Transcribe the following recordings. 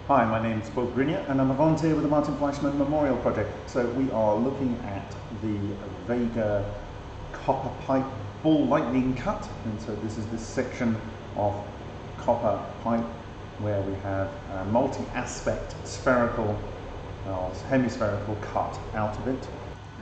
Hi, my name is Bob Grinier and I'm a volunteer with the Martin Fleischmann Memorial Project. So we are looking at the VEGA copper pipe ball lightning cut, and so this is this section of copper pipe where we have a multi-aspect spherical or hemispherical cut out of it.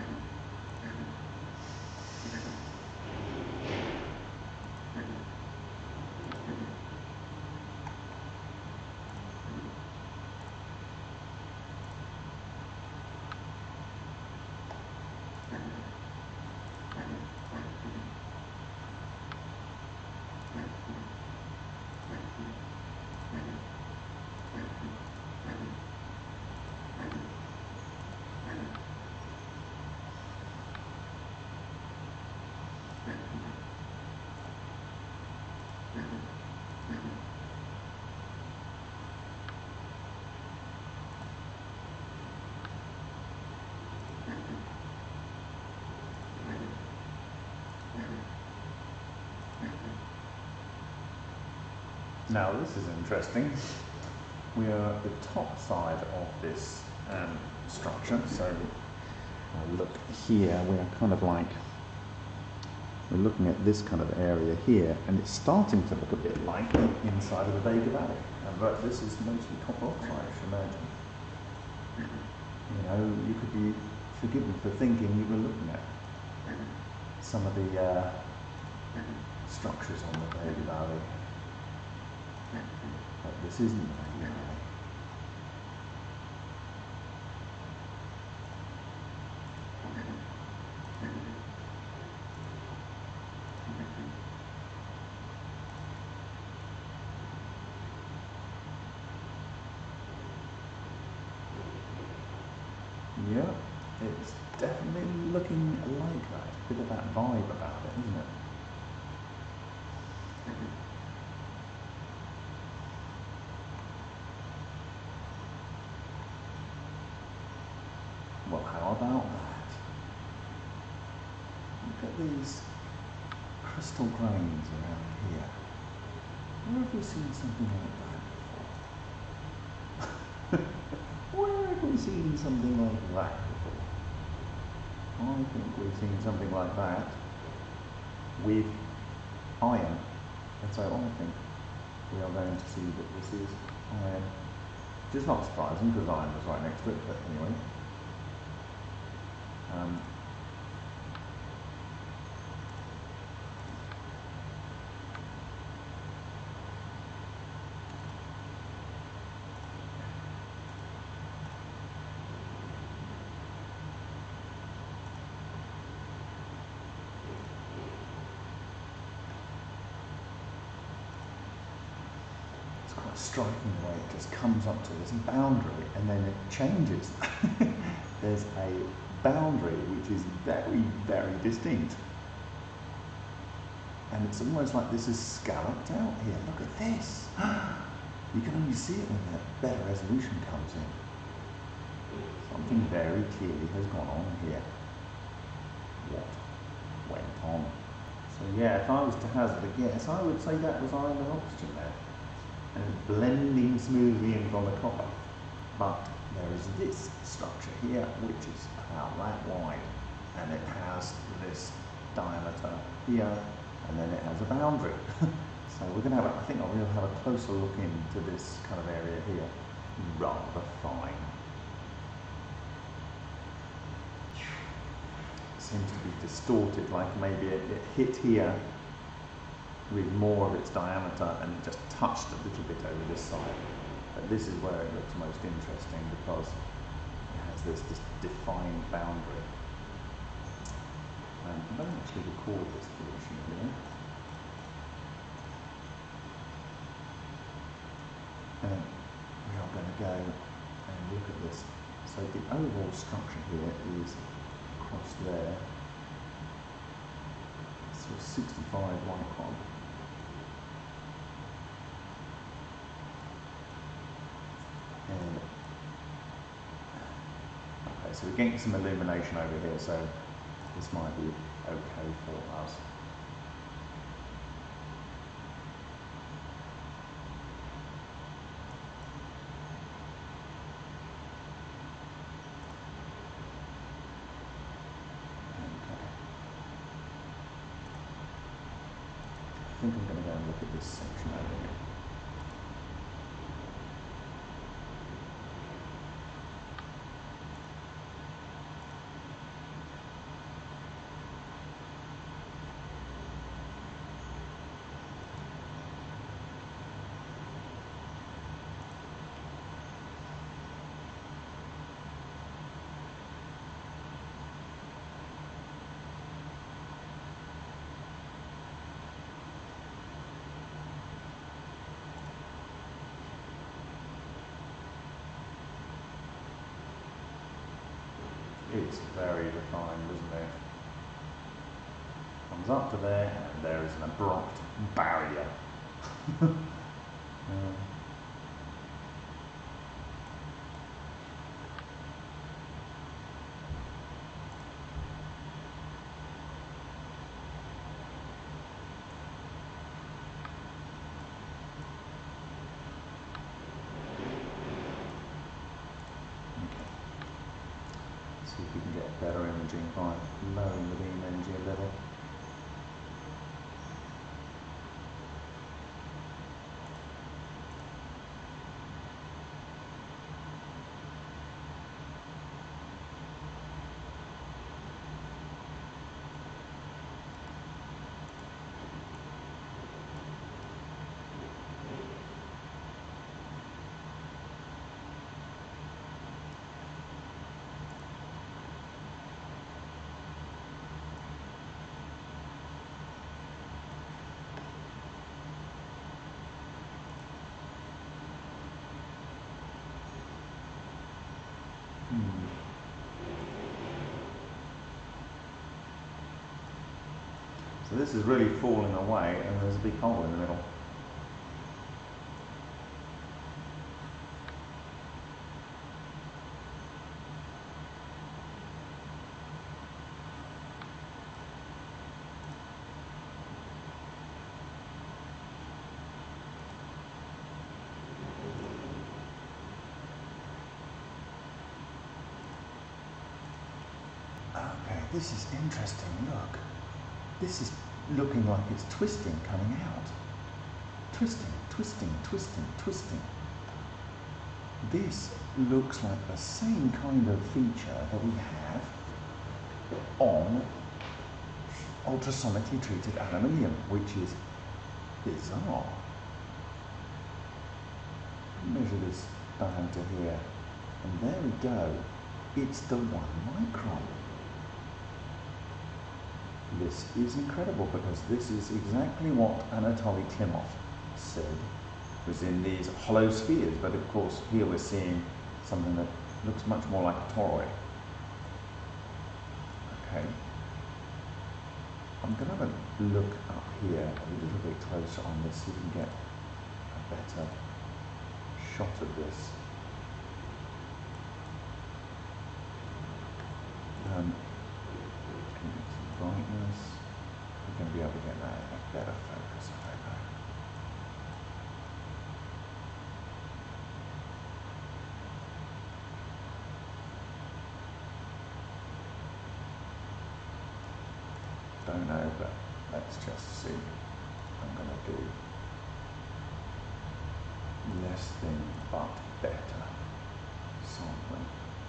Now this is interesting. We are at the top side of this structure, so look here, we're kind of like, we're looking at this kind of area here, and it's starting to look a bit like the inside of the VEGA Valley. But this is mostly copper oxide, I should imagine. You know, you could be forgiven for thinking you were looking at some of the structures on the VEGA Valley. But this isn't the VEGA Valley. Yeah, it's definitely looking like that. A bit of that vibe about it, isn't it? Well, how about that? Look at these crystal grains around here. Where have we seen something like that before? Where have we seen something like that before? I think we've seen something like that with iron. And so I think we are going to see that this is iron. Which is not surprising because iron was right next to it, but anyway. It's quite striking the way it just comes up to this boundary and then it changes. There's a boundary which is very, very distinct. And it's almost like this is scalloped out here. Look at this. You can only see it when that better resolution comes in. Something very clearly has gone on here. What went on? So yeah, if I was to hazard a guess, I would say that was iron and oxygen there. And it's blending smoothly in from the copper. But there is this structure here, which is about that wide, and it has this diameter here, and then it has a boundary. So we're going to have, I think we'll have a closer look into this kind of area here. Rather fine. Seems to be distorted, like maybe it hit here with more of its diameter and it just touched a little bit over this side. But this is where it looks most interesting because it has this defined boundary. I don't actually record this portion here. And we are going to go and look at this. So the overall structure here is across there. So 65 micron. Okay, so we're getting some illumination over here, so this might be okay for us. think I'm going to go and look at this section over here. It's very defined, isn't it? Comes up to there, and there is an abrupt barrier. See if we can get better imaging by lowering the beam energy a little. So this is really falling away, and there's a big hole in the middle. Okay, this is interesting, look. This is looking like it's twisting coming out. Twisting, twisting, twisting, twisting. This looks like the same kind of feature that we have on ultrasonically treated aluminium, which is bizarre. Measure this diameter here, and there we go. It's the 1 micron. This is incredible, because this is exactly what Anatoly Klimov said was in these hollow spheres, but of course here we're seeing something that looks much more like a toroid. Okay, I'm going to have a look up here a little bit closer on this so we can get a better shot of this. Brightness, we're going to be able to get that in a better focus, I don't know. Don't know, but let's just see. I'm going to do less than but better sampling.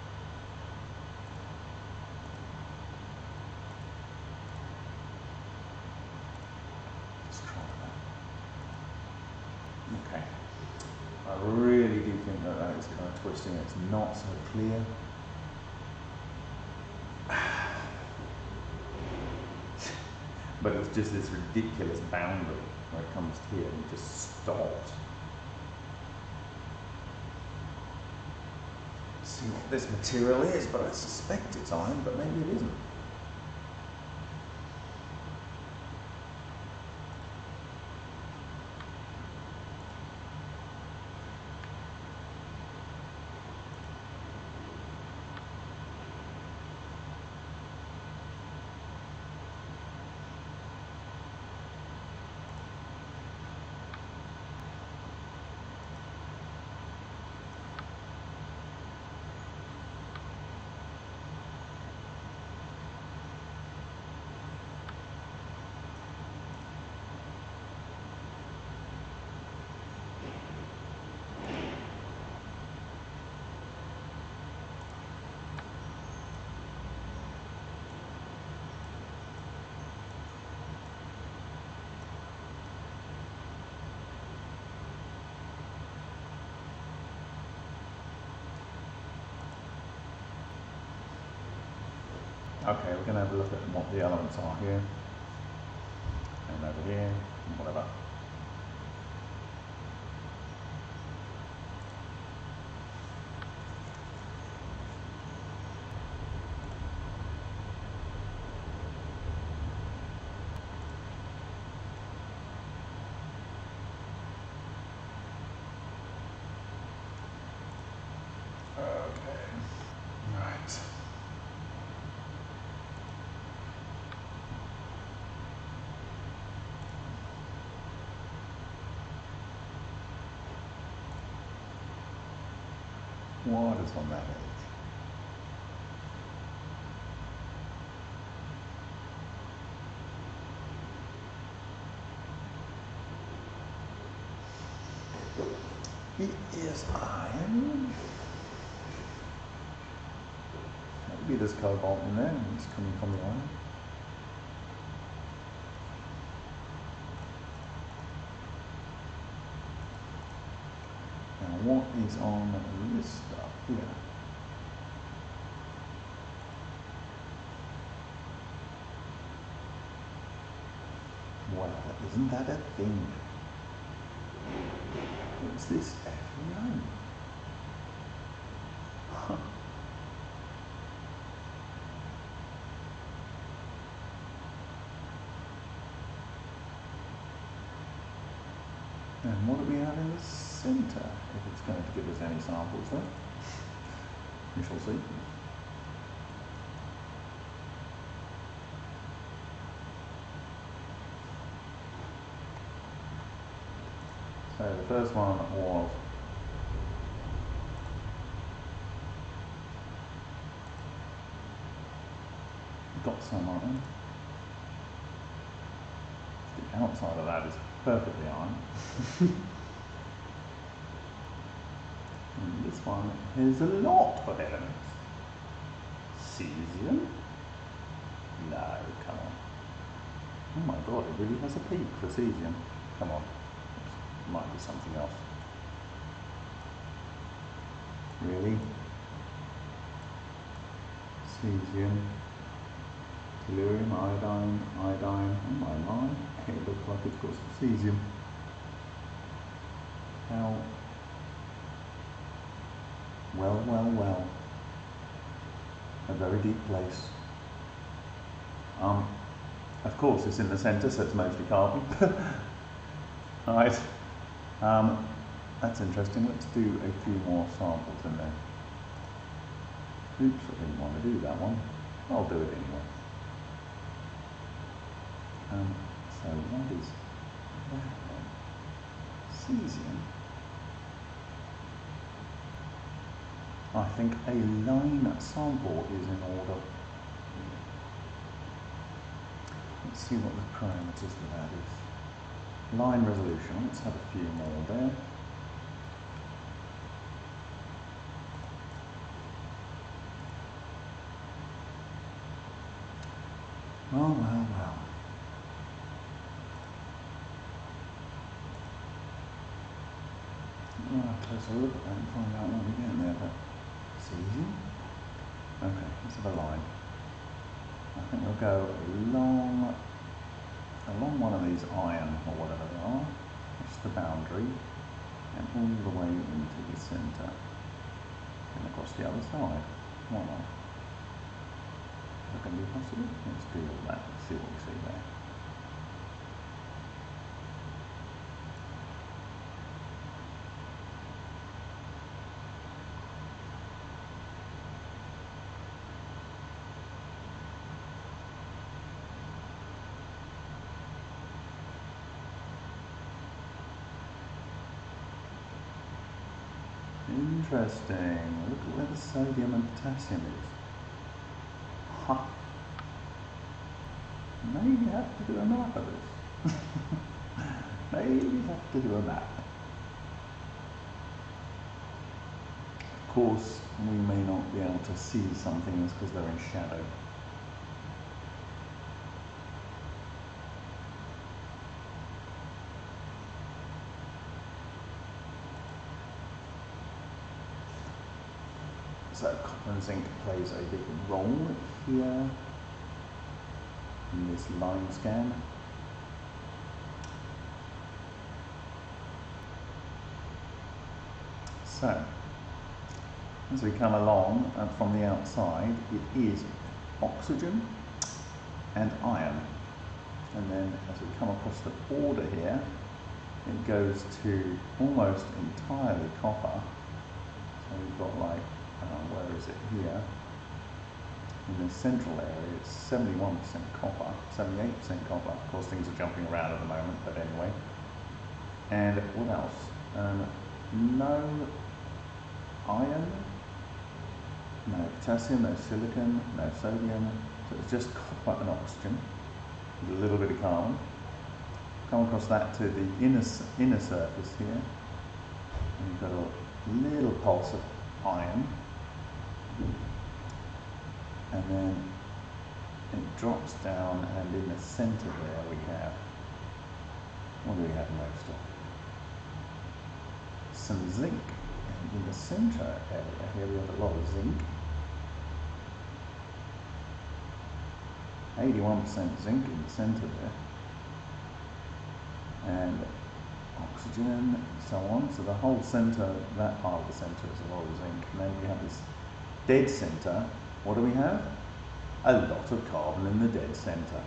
Okay, I really do think that that is kind of twisting. It's not so clear. But it's just this ridiculous boundary where it comes to here and it just stops. See what this material is, but I suspect it's iron, but maybe it isn't. Okay, we're going to have a look at what the elements are here, and over here, and whatever. What is on that edge? It is iron. Maybe there's cobalt in there and it's coming from the iron. Now what is on this stuff here? Well, isn't that a thing? What's this? F9? Huh. And what do we have in the centre? If it's going to give us any samples there, we shall see. So the first one was got some iron. The outside of that is perfectly iron. And this one has a lot of elements. Cesium? No, come on. Oh my god, it really has a peak for cesium. Come on. Might be something else. Really? Cesium, tellurium, iodine. Oh my god, it looks like it's got some cesium. How? Well. A very deep place. Of course it's in the centre, so it's mostly carbon. Alright. That's interesting. Let's do a few more samples in there. Oops, I didn't want to do that one. I'll do it anyway. So what is that then? Cesium. I think a line sample is in order. Let's see what the parameters for that is. Line resolution, let's have a few more there. Well. Closer look at that and find out what we get there, but cesium? Okay, let's have a line. I think we'll go along one of these iron, or whatever they are, that's the boundary, and all the way into the centre, and across the other side. Why not? Is that going to be possible? Let's do all that, let's see what we see there. Interesting. Look at where the sodium and potassium is. Huh. Maybe have to do a map of this. Maybe have to do a map. Of course, we may not be able to see some things because they're in shadow. So copper and zinc plays a big role here. in this line scan. So, as we come along from the outside, it is oxygen and iron. And then as we come across the border here, it goes to almost entirely copper. So we've got like, where is it here? In the central area, it's 71% copper, 78% copper. Of course, things are jumping around at the moment, but anyway. And what else? No iron, no potassium, no silicon, no sodium. So it's just copper and oxygen with a little bit of carbon. Come across that to the inner surface here, and you've got a little pulse of iron, and then it drops down, and in the centre there we have, what do we have most of? Some zinc. And in the centre area here we have a lot of zinc. 81% zinc in the centre there. And oxygen and so on. So the whole centre, that part of the centre is a lot of zinc. And then we have this dead centre. What do we have? A lot of carbon in the dead centre.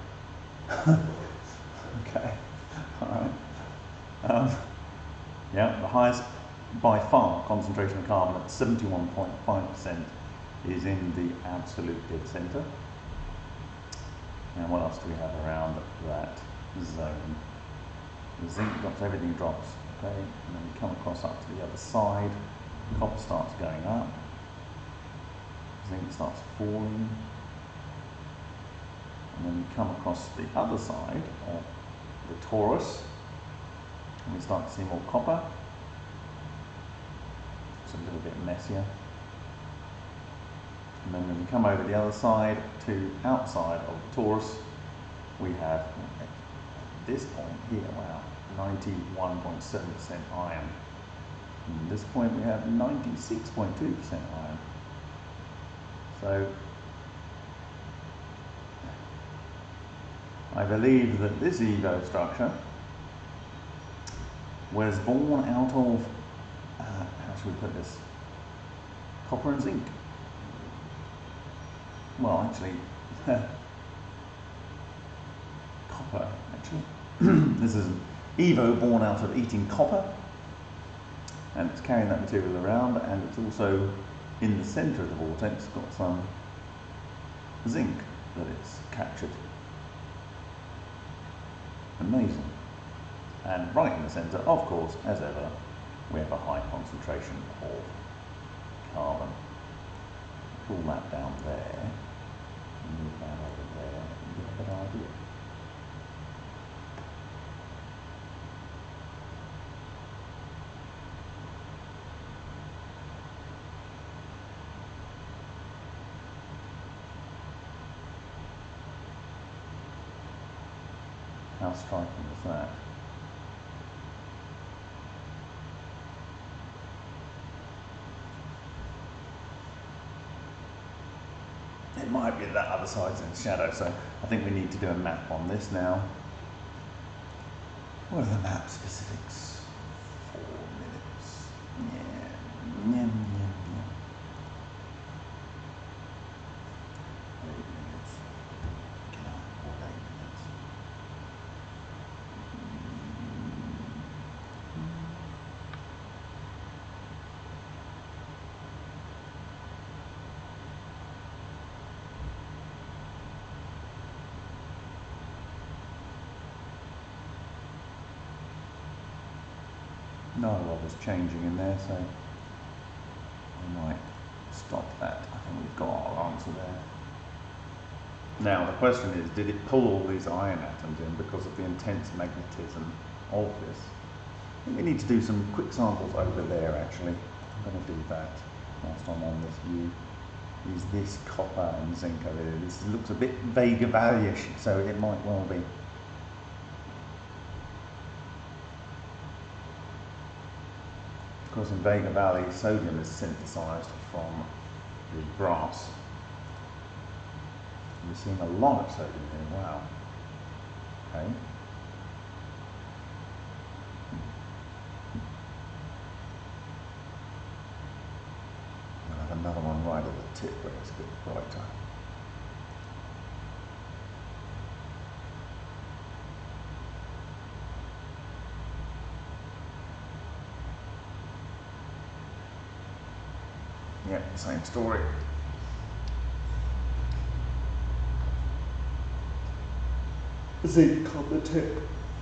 Okay, alright. Yeah, the highest by far concentration of carbon at 71.5% is in the absolute dead centre. And what else do we have around that zone? The zinc drops, everything drops, okay? And then we come across up to the other side, copper starts going up, zinc starts falling, and then we come across the other side of the torus, and we start to see more copper. It's a little bit messier. And then when we come over the other side to outside of the torus, we have, at this point here, wow, 91.7% iron. And at this point we have 96.2% iron. So I believe that this EVO structure was born out of, how should we put this, copper and zinc. Well, actually, copper, actually. This is an EVO born out of eating copper, and it's carrying that material around, and it's also in the centre of the vortex got some zinc that it's captured. Amazing. And right in the centre, of course, as ever, we have a high concentration of carbon. Pull that down there, and move that over there, and get a better idea. How striking is that? It might be that other side's in shadow, so I think we need to do a map on this now. What are the map specifics? 4 minutes. Yeah. 8 minutes. Get on board 8 minutes. Not a lot is changing in there, so I might stop that. I think we've got our answer there. Now the question is, did it pull all these iron atoms in because of the intense magnetism of this? I think we need to do some quick samples over there actually. I'm going to do that whilst I'm on this view. Is this copper and zinc over there? This looks a bit VEGA Valley-ish, so it might well be. Of course, in VEGA Valley, sodium is synthesized from the brass. We're seeing a lot of sodium here, wow. Okay. I'll have another one right at the tip where it's a bit brighter. Yep, same story. Zinc on the tip.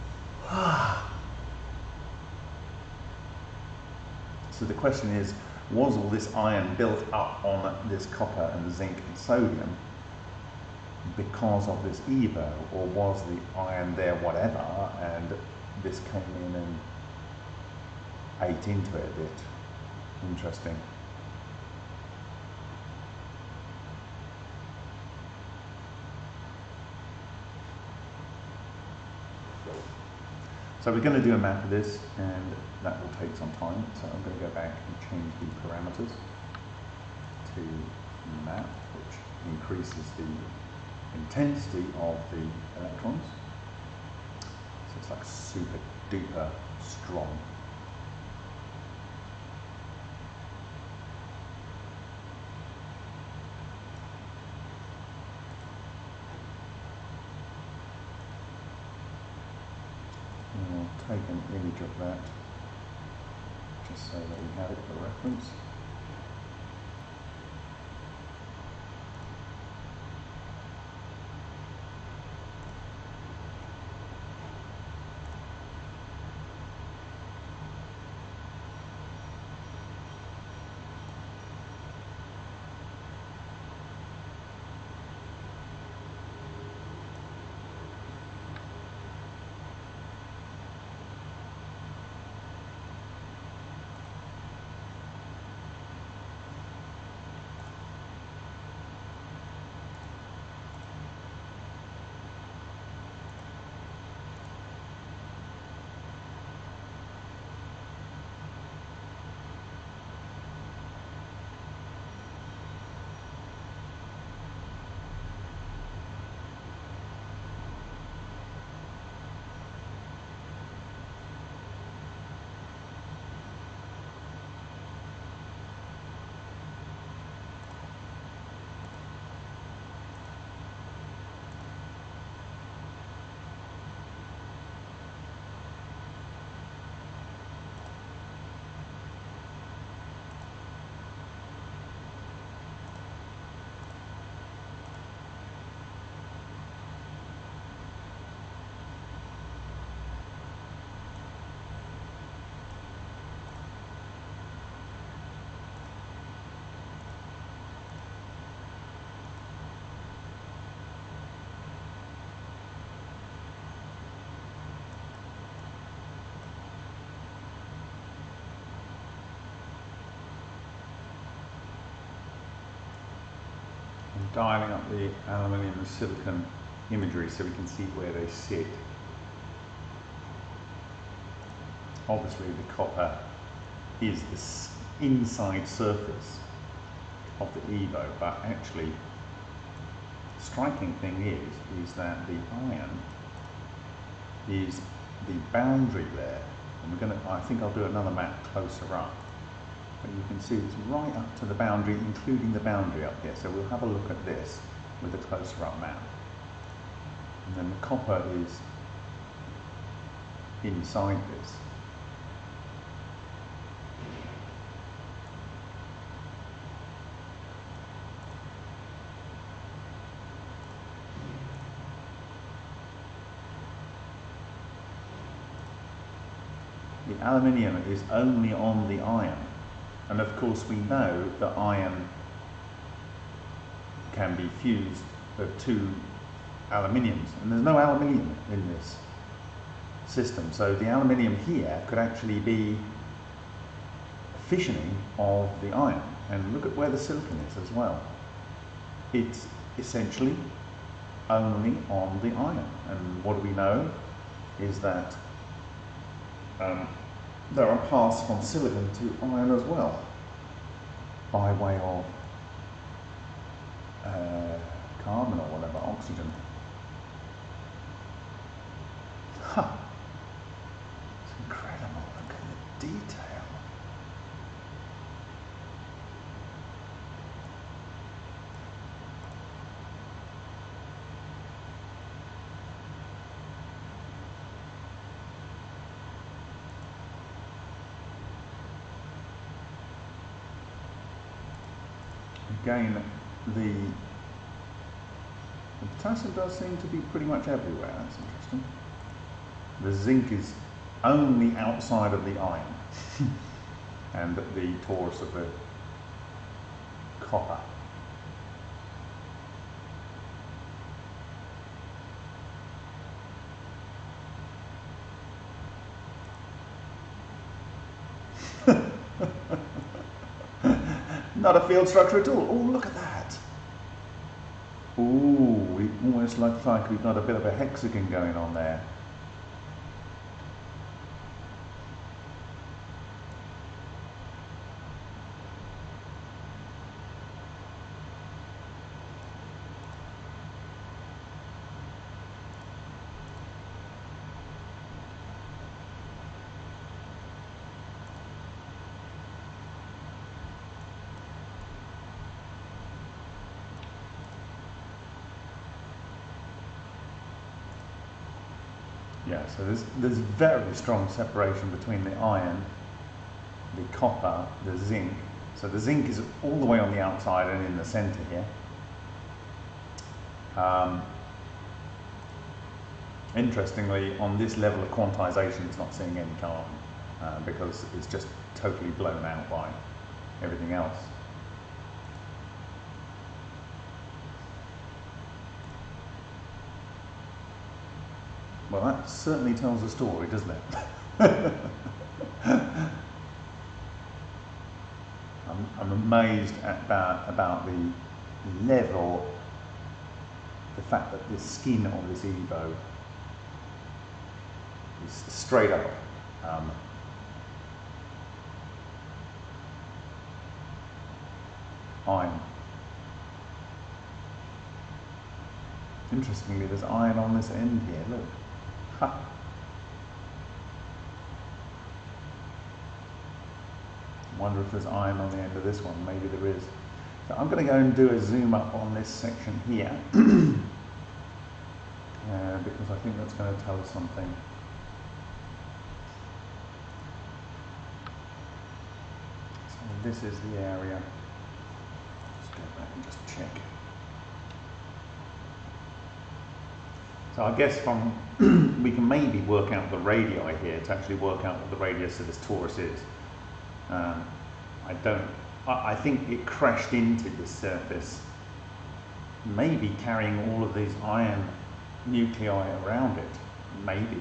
So the question is, was all this iron built up on this copper and zinc and sodium because of this EVO, or was the iron there whatever and this came in and ate into it a bit? Interesting. So we're going to do a map of this, and that will take some time. So I'm going to go back and change the parameters to map, which increases the intensity of the electrons. So it's like super duper strong. Take an image of that just so that we have it for reference. Dialing up the aluminium and silicon imagery so we can see where they sit. Obviously the copper is the inside surface of the EVO, but actually the striking thing is that the iron is the boundary there, and I think I'll do another map closer up. But you can see it's right up to the boundary, including the boundary up here. So we'll have a look at this with a closer up map. And then the copper is inside this. The aluminium is only on the iron. And of course we know that iron can be fused with two aluminiums, and there's no aluminium in this system. So the aluminium here could actually be fissioning of the iron. And look at where the silicon is as well. It's essentially only on the iron. And what do we know is that there are paths from silicon to iron as well, by way of carbon or whatever, oxygen. Huh. It's incredible. Look at the detail. Again, the potassium does seem to be pretty much everywhere. That's interesting. The zinc is only outside of the iron and the torus of the copper. Not a field structure at all. Oh, look at that. Ooh, it almost looks like we've got a bit of a hexagon going on there. Yeah, so there's very strong separation between the iron, the copper, the zinc. So the zinc is all the way on the outside and in the center here. Interestingly, on this level of quantization, it's not seeing any carbon because it's just totally blown out by everything else. Well, that certainly tells a story, doesn't it? I'm amazed at about the level, the fact that the skin of this EVO is straight up iron. Interestingly, there's iron on this end here, look. Ha. I wonder if there's iron on the end of this one. Maybe there is. So I'm going to go and do a zoom up on this section here because I think that's going to tell us something. So this is the area. Let's go back and just check. So I guess from we can maybe work out the radii here to actually work out what the radius of this torus is. I think it crashed into the surface, maybe carrying all of these iron nuclei around it. Maybe.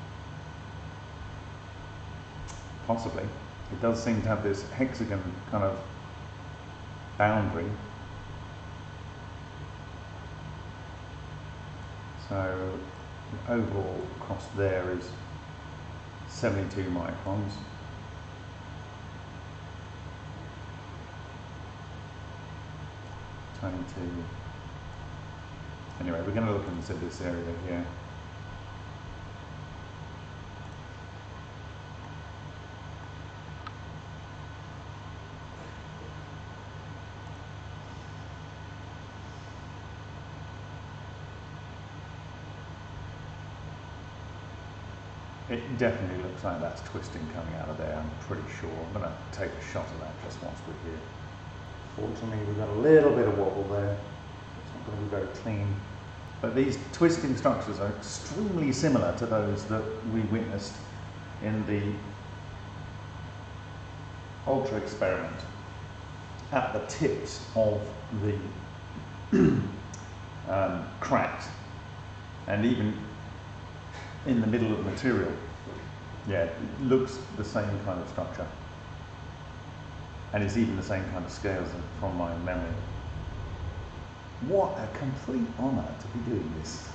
Possibly. It does seem to have this hexagon kind of boundary. So the overall cost there is 72 microns. Anyway, we're going to look into this area here. It definitely looks like that's twisting coming out of there, I'm pretty sure. I'm going to take a shot of that just once we're here. Fortunately, we've got a little bit of wobble there. It's not going to be very clean. But these twisting structures are extremely similar to those that we witnessed in the Ultra experiment at the tips of the cracks and even in the middle of the material. Yeah, it looks the same kind of structure. And it's even the same kind of scales from my memory. What a complete honour to be doing this.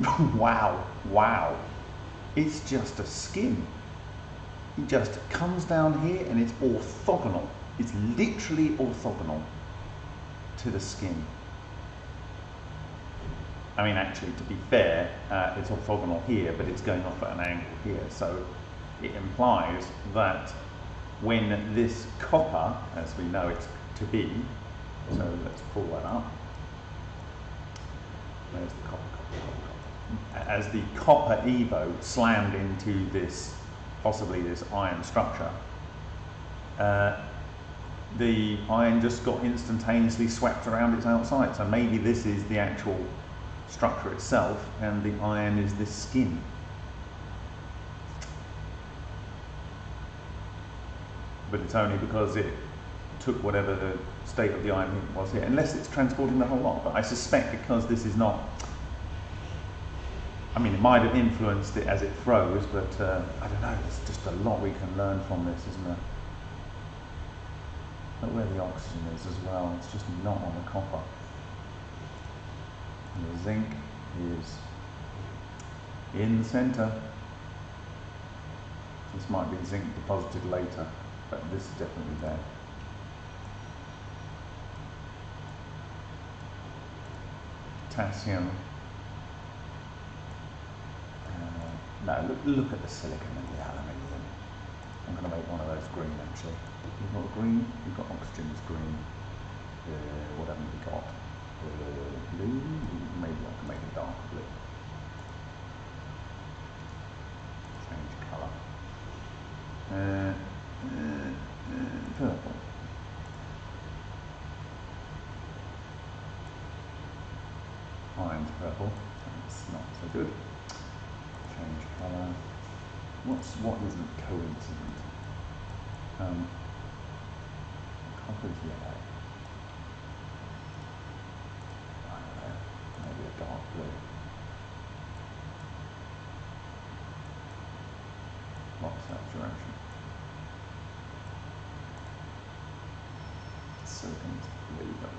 Wow, wow. It's just a skin. It just comes down here and it's orthogonal. It's literally orthogonal to the skin. I mean, actually, to be fair, it's orthogonal here, but it's going off at an angle here. So it implies that when this copper, as we know it to be, so let's pull that up. Where's the copper? As the copper EVO slammed into this, possibly this iron structure, the iron just got instantaneously swept around its outside. So maybe this is the actual structure itself and the iron is this skin. But it's only because it took whatever the state of the iron was here, unless it's transporting the whole lot. But I suspect because this is not, I mean, it might have influenced it as it froze, but I don't know, there's just a lot we can learn from this, isn't there? Look where the oxygen is as well, it's just not on the copper. And the zinc is in the centre. This might be zinc deposited later, but this is definitely there. Potassium. No, look at the silicon and the aluminium. I'm going to make one of those green actually. You've got green, you've got oxygen is green. What haven't we got? Blue, maybe I can make it darker blue. Change colour. Purple. Iron's purple, that's not so good. Change colour. What isn't coincident? Copper's yellow. I don't know, maybe a dark blue. Lot of saturation. Silicon's blue though.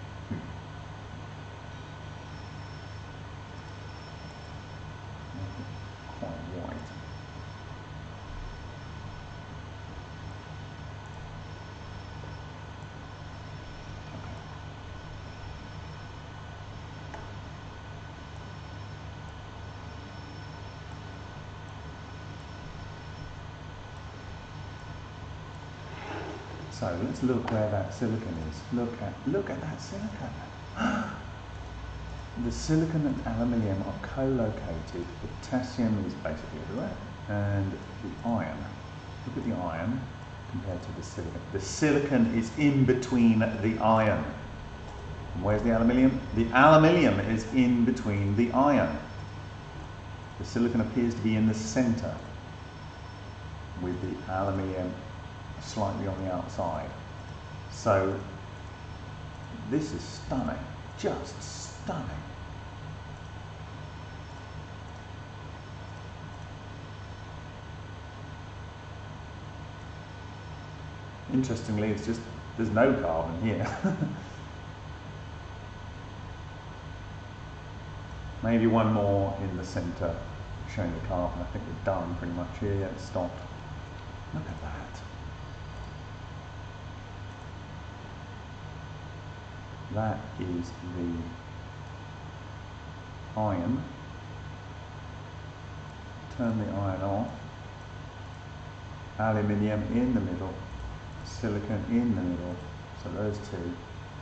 Quite white. So let's look where that silicon is. Look at that silicon. The silicon and aluminium are co-located. The potassium is basically everywhere, and the iron. Look at the iron compared to the silicon. The silicon is in between the iron. And where's the aluminium? The aluminium is in between the iron. The silicon appears to be in the centre, with the aluminium slightly on the outside. So this is stunning, just stunning. Interestingly, it's just, there's no carbon here. Maybe one more in the centre showing the carbon. I think we're done pretty much here. Yeah, it's stopped. Look at that. That is the iron. Turn the iron off. Aluminium in the middle. Silicon in the middle. So those two.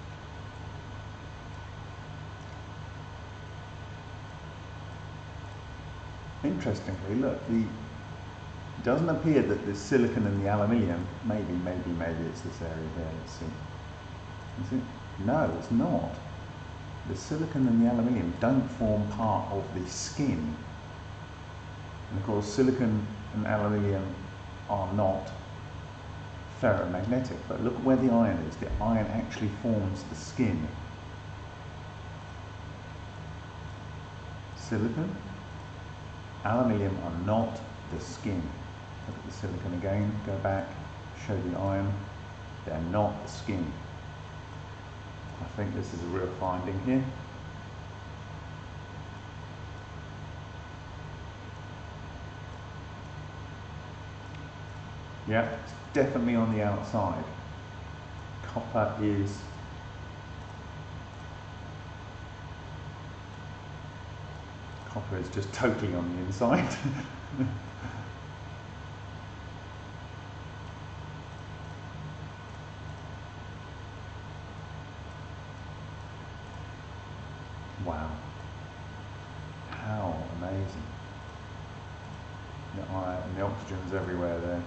Interestingly, look, it doesn't appear that the silicon and the aluminium, maybe it's this area here, let's see. Is it? No, it's not. The silicon and the aluminium don't form part of the skin. And of course, silicon and aluminium are not ferromagnetic, but look where the iron is. The iron actually forms the skin. Silicon, aluminium are not the skin. Look at the silicon again, go back, show the iron. They're not the skin. I think this is a real finding here. Yeah, it's definitely on the outside. Copper is just totally on the inside. Wow. How amazing. The iron and the oxygen's everywhere there.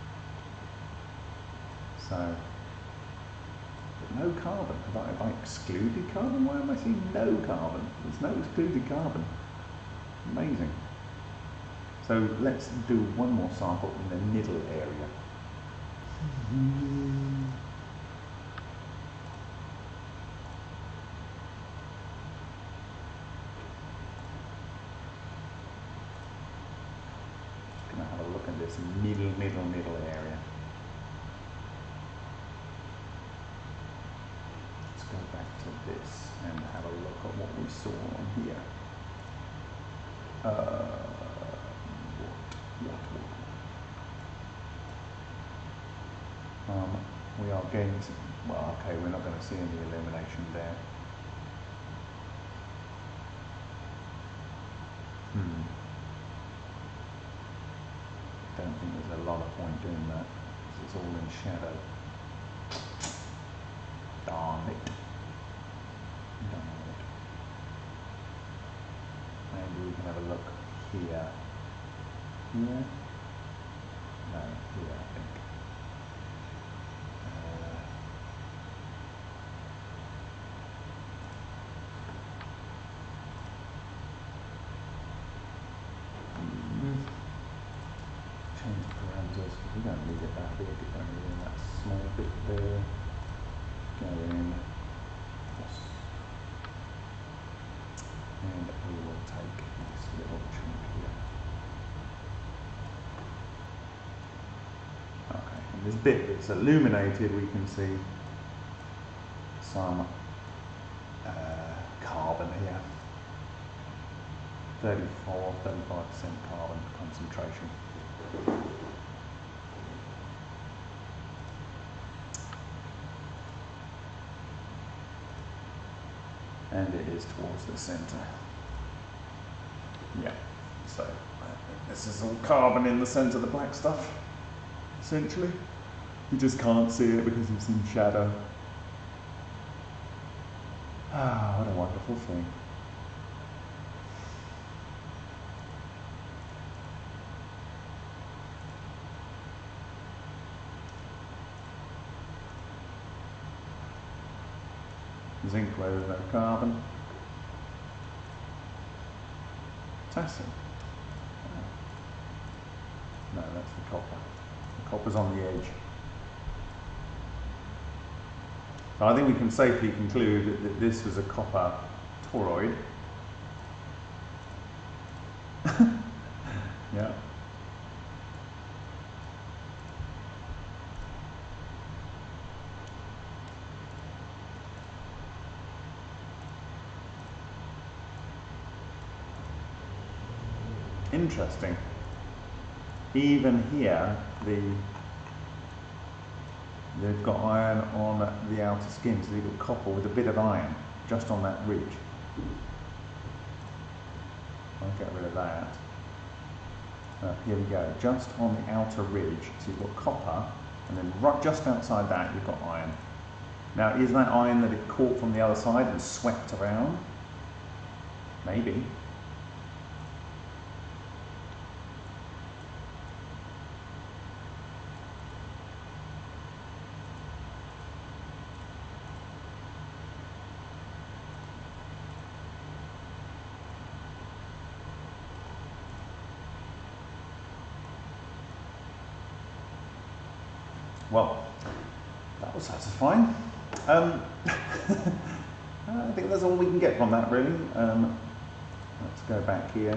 So, but no carbon. Have I excluded carbon? Why am I seeing no carbon? There's no excluded carbon. Amazing. So let's do one more sample in the middle area. Just going to have a look at this middle area. Let's go back to this and have a look at what we saw on here. We are getting, well, okay, we're not going to see any illumination there. Don't think there's a lot of point doing that, because it's all in shadow. Darn it. Maybe we can have a look here. Here? No, here, I think. Change parameters, because we don't need it that big, only in that small bit there. Go in. Yes. And we will take this little chunk here. Okay, and this bit that's illuminated, we can see some carbon here. 35% carbon concentration. And it is towards the center. Yeah, so this is all carbon in the center of the black stuff, essentially. You just can't see it because it's in shadow. Ah, what a wonderful thing. Zinc where there's no carbon. Potassium. No, that's the copper. The copper's on the edge. So I think we can safely conclude that this was a copper toroid. Yeah. Interesting. Even here, they've got iron on the outer skin, so they've got copper with a bit of iron just on that ridge. I'll get rid of that. Here we go, just on the outer ridge, so you've got copper, and then right just outside that you've got iron. Now, is that iron that it caught from the other side and swept around? Maybe. Well, that was satisfying. I think that's all we can get from that, really. Let's go back here.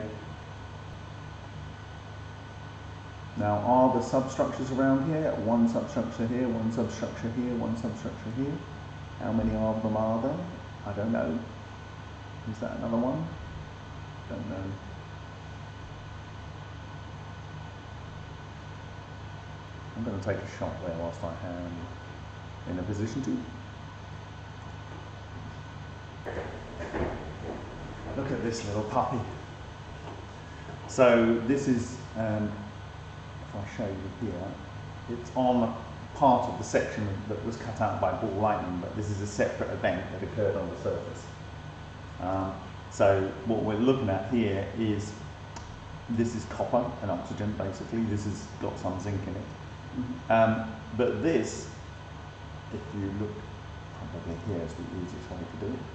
Now, are the substructures around here? One substructure here, one substructure here, one substructure here. How many of them are there? I don't know. Is that another one? Don't know. I'm going to take a shot there whilst I am in a position to. Look at this little puppy. So this is, if I show you here, it's on part of the section that was cut out by ball lightning, but this is a separate event that occurred on the surface. So what we're looking at here is, this is copper and oxygen basically, this has got some zinc in it. But this, if you look probably here is the easiest way to do it.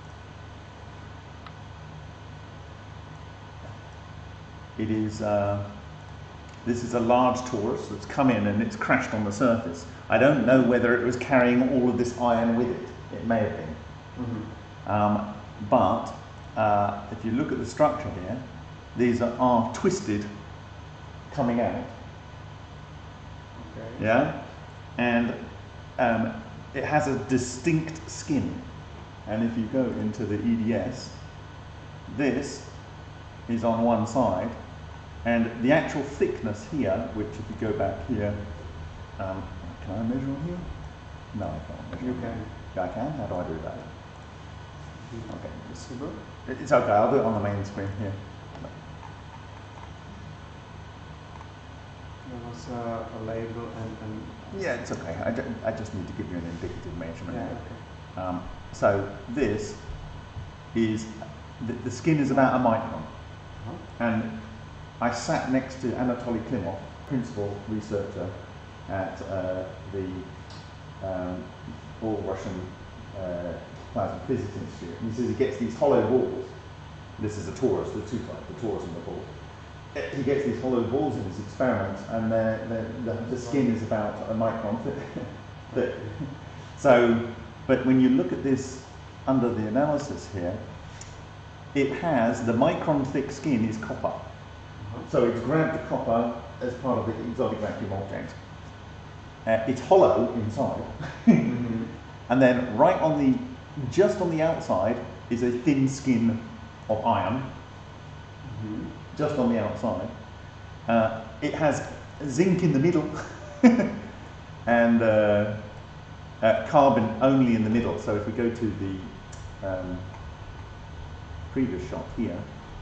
It is, this is a large torus that's come in and it's crashed on the surface. I don't know whether it was carrying all of this iron with it. It may have been. But if you look at the structure here, these are twisted coming out. Okay. Yeah? And it has a distinct skin. And if you go into the EDS, this is on one side, and the actual thickness here, which if you go back here, can I measure on here? No, I can't measure. You can. Yeah, I can. How do I do that? Okay, it's okay. I'll do it on the main screen here. There was a label and yeah, it's okay. I just need to give you an indicative measurement. Yeah, okay. So this is the skin is about a micron. And I sat next to Anatoly Klimov, principal researcher at the All-Russian Plasma Physics Institute. And he says he gets these hollow balls. This is a torus, the two types, the torus and the ball. He gets these hollow balls in his experiments, and the skin is about a micron thick. So, but when you look at this under the analysis here, it has, the micron thick skin is copper. So it's grabbed the copper as part of the exotic vacuum object. It's hollow inside. And then right on the, just on the outside is a thin skin of iron. Just on the outside. It has zinc in the middle and carbon only in the middle. So if we go to the previous shot here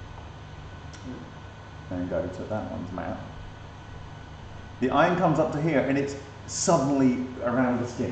and go to that one's map, the iron comes up to here and it's suddenly around the skin.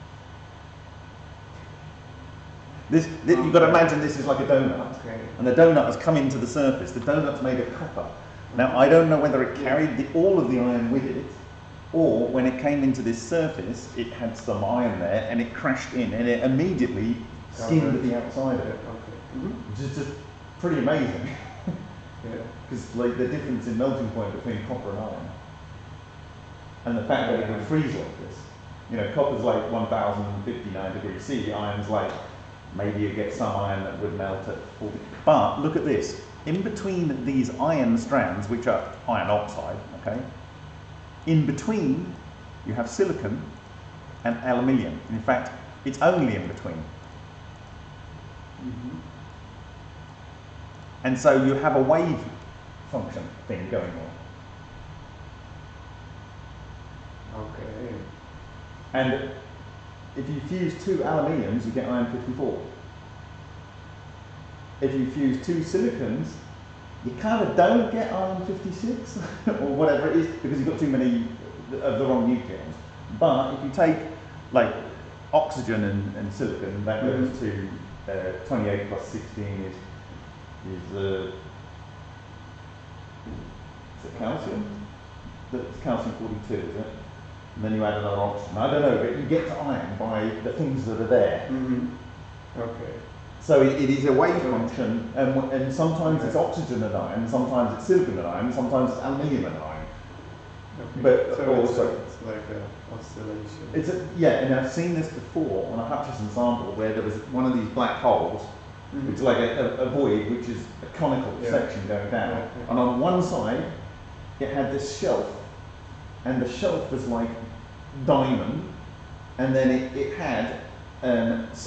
You've got to imagine this is like a donut, and the donut has come into the surface. The donut's made of copper. Now I don't know whether it carried all of the iron with it, or when it came into this surface it had some iron there and it crashed in and it immediately skinned the outside of it. Which is just pretty amazing. Because like the difference in melting point between copper and iron, and the fact that it can freeze like this. You know, copper's like 1059 degrees C, iron's like, maybe you get some iron that would melt at 40. But look at this. In between these iron strands, which are iron oxide, okay, in between you have silicon and aluminium. And in fact, it's only in between. And so you have a wave function thing going on. Okay. And if you fuse two aluminiums, you get iron 54. If you fuse two silicons, you kind of don't get iron 56, or whatever it is, because you've got too many of the wrong nucleons. But if you take, like, oxygen and silicon, that goes to 28 plus 16 is it calcium? That's calcium 42, is it? And then you add another oxygen. I don't know, but you get to iron by the things that are there. Okay. So it is a wave function, and sometimes it's oxygen and iron, sometimes it's silicon and iron, sometimes it's aluminium and iron. Okay. But so also, it's like an oscillation. Yeah, and I've seen this before on a Hutchison sample where there was one of these black holes. It's like a void, which is a conical section going down. And on one side, it had this shelf, and the shelf was like diamond, and then it had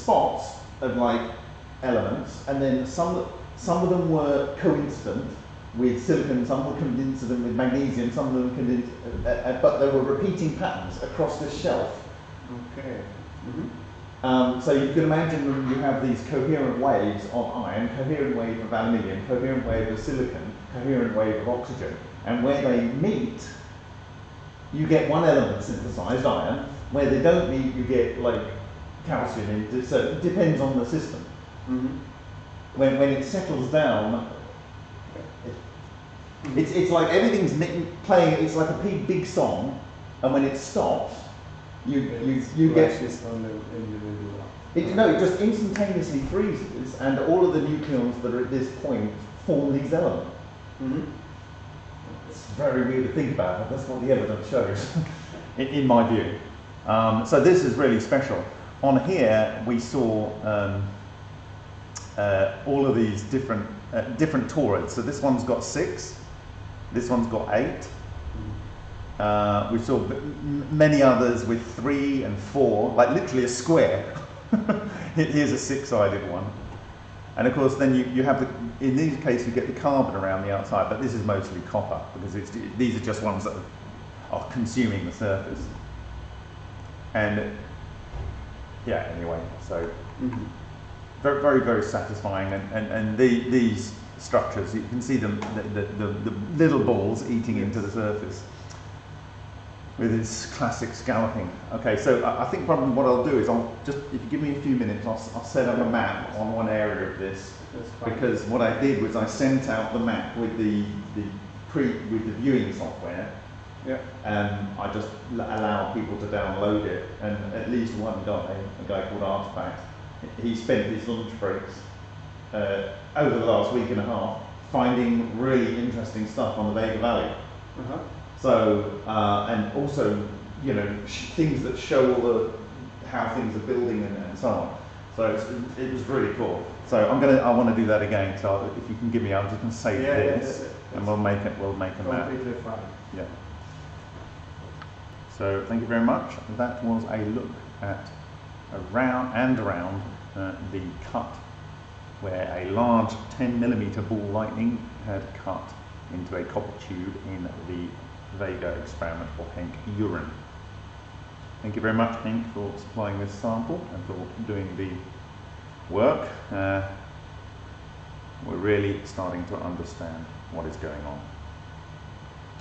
spots of like elements, and then some of them were coincident, with silicon, some were condensed them with magnesium, some of them condensed, but there were repeating patterns across this shelf. Okay. So you can imagine when you have these coherent waves of iron, coherent wave of aluminium, coherent wave of silicon, coherent wave of oxygen, and where they meet, you get one element synthesized, iron. Where they don't meet, you get like calcium. So it depends on the system. When it settles down, it's like everything's playing. It's like a big song, and when it stops, you get. No, it just instantaneously freezes, and all of the nucleons that are at this point form these elements. It's very weird to think about, but that's what the evidence shows, in my view. So this is really special. On here, we saw all of these different toroids. So this one's got 6, this one's got 8. We saw many others with 3 and 4, like literally a square. Here's a 6-sided one. And of course, then you have in these cases, you get the carbon around the outside, but this is mostly copper because these are just ones that are consuming the surface. And yeah, anyway, so very, very, very satisfying. And these structures, you can see the little balls eating into the surface with this classic scalloping. Okay, so I think probably what I'll do is if you give me a few minutes, I'll set up a map on one area of this, because what I did was I sent out the map with the viewing software. Yeah. I just allow people to download it, and at least one guy, a guy called Artifact, he spent his lunch breaks over the last week and a half finding really interesting stuff on the Vega Valley. So, and also, you know, things that show all how things are building and so on. So it was really cool. So I want to do that again. So if you can give me, I'm just going to save this, and we'll make a map. Completely fine. Yeah. So thank you very much. That was a look at around the cut where a large 10mm ball lightning had cut into a copper tube in the VEGA experiment for Henk urine. Thank you very much, Henk, for supplying this sample and for doing the work. We're really starting to understand what is going on.